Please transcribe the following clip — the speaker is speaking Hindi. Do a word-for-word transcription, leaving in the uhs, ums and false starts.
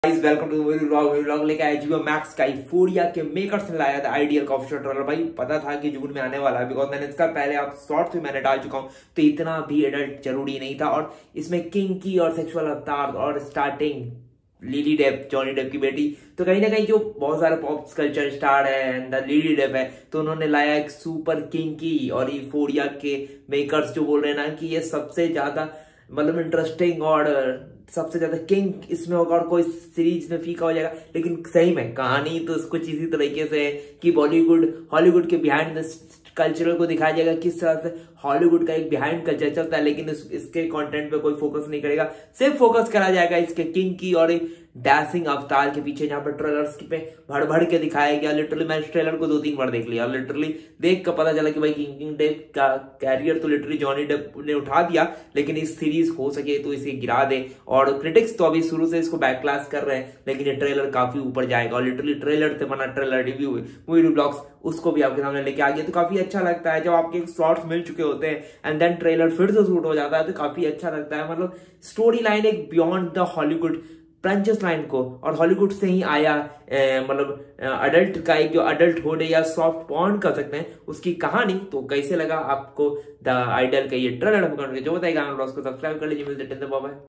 Guys welcome to video vlog vlog लेके आया जियो मैक्स का यूफोरिया के मेकर्स ने लाया था आइडियल का ऑफिशियल ट्रेलर। भाई पता था कि जून में आने वाला है, बिकॉज मैंने इसका पहले आप शॉर्ट्स भी मैंने डाल चुका हूं, तो इतना भी एडल्ट जरूरी नहीं था। और इसमें किंग की और सेक्सुअल अवतार और starting Lily Depp, Johnny Depp की बेटी, तो कहीं ना कहीं जो बहुत सारे पॉप कल्चर स्टार है एंड लिली डेप है, तो उन्होंने लाया एक सुपर किंग की। और यूफोरिया के मेकर्स जो बोल रहे हैं ना कि ये सबसे ज्यादा मतलब इंटरेस्टिंग और सबसे ज्यादा किंग इसमें होगा और कोई सीरीज में फीका हो जाएगा। लेकिन सही में कहानी तो कुछ इसी तरीके से है कि बॉलीवुड हॉलीवुड के बिहाइंड द कल्चरल को दिखाया जाएगा, किस तरह से हॉलीवुड का एक बिहाइंड कल्चर चलता है। लेकिन इस, इसके कंटेंट पे कोई फोकस नहीं करेगा, सिर्फ फोकस करा जाएगा इसके किंग की और डैशिंग अवतार के पीछे, जहां पर ट्रेलर्स पे भड़ भड़ के दिखाया गया। लिटरली मैं इस ट्रेलर को दो तीन बार देख लिया, लिटरली देख कर पता चला कि भाई किंग किंग डेप का कैरियर तो लिटरली जॉनी डेप ने उठा दिया, लेकिन इस सीरीज हो सके तो इसे गिरा दे। और क्रिटिक्स तो अभी शुरू से इसको बैकक्लास कर रहे हैं, लेकिन ये ट्रेलर काफी ऊपर जाएगा। और लिटरली ट्रेलर से बना ट्रेलर रिव्यू मूवी ब्लॉग्स उसको भी आपके सामने लेके आ गया, तो काफी अच्छा लगता है जब आपके शॉर्ट्स मिल चुके होते हैं एंड देन ट्रेलर फिर से शूट हो जाता है, तो काफी अच्छा लगता है। मतलब स्टोरी लाइन एक beyond the Hollywood franchise line को, और हॉलीवुड से ही आया मतलब अडल्ट का एक जो अडल्ट हुड या सॉफ्ट पॉर्न कर सकते हैं उसकी कहानी। तो कैसे लगा आपको द आइडल का ये ट्रेलर, जो बताएगा, उसको सब्सक्राइब कर लीजिए। मिलते हैं, बाय बाय।